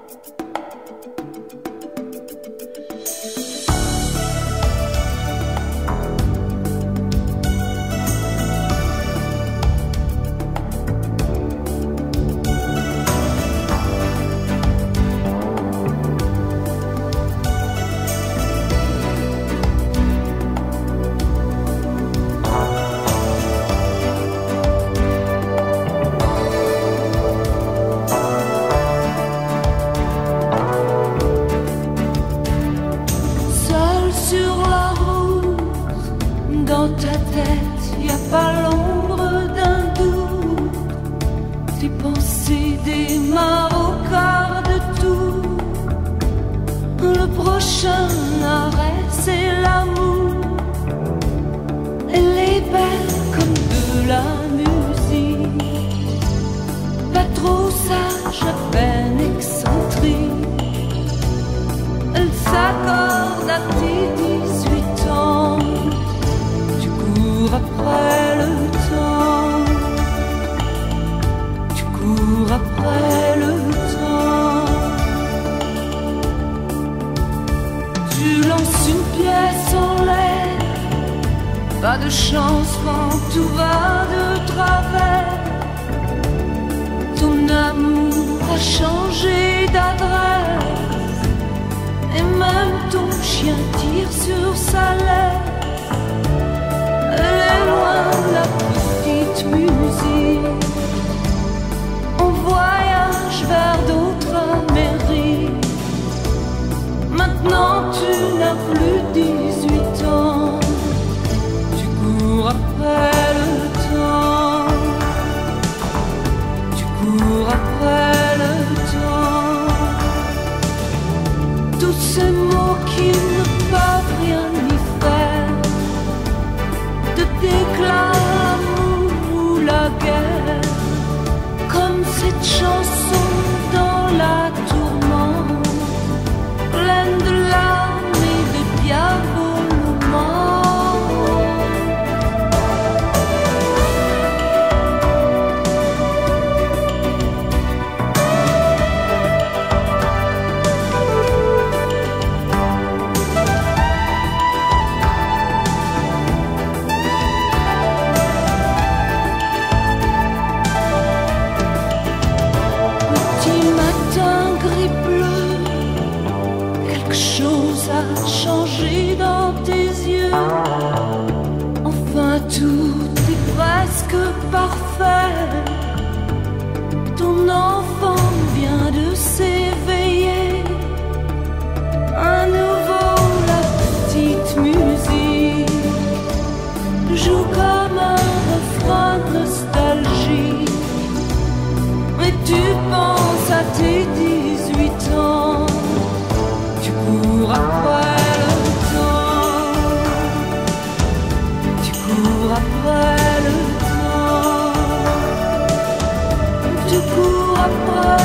Dans ta tête, y a pas l'ombre d'un doute. Tes pensées démarrent au quart de tout. Le prochain arrêt, c'est l'amour. Elle est belle comme de la musique, pas trop sage, à peine excentrique. Elle s'accorde à tes 18 ans. Après le temps, tu cours après le temps. Tu lances une pièce en l'air, pas de chance quand tout va de travers. Ton amour a changé d'adresse, et même ton chien tire sur sa laisse. Elle est loin, la petite musique. On voyage vers d'autres Amériques. Maintenant tu n'as plus 18 ans. Tu cours après le temps. Tu cours après le temps. Tous ces mots qui ne peuvent rien y faire, déclare l'amour ou la guerre, comme cette chanson dans la tourmente, pleine de larmes et de diabolement. A changé dans tes yeux. Enfin tout est presque parfait. Ton enfant vient de s'éveiller. À nouveau la petite musique joue comme un refrain nostalgique. Mais tu penses à tes 18 ans. Tu cours après le temps. Tu cours après le temps. Tu cours après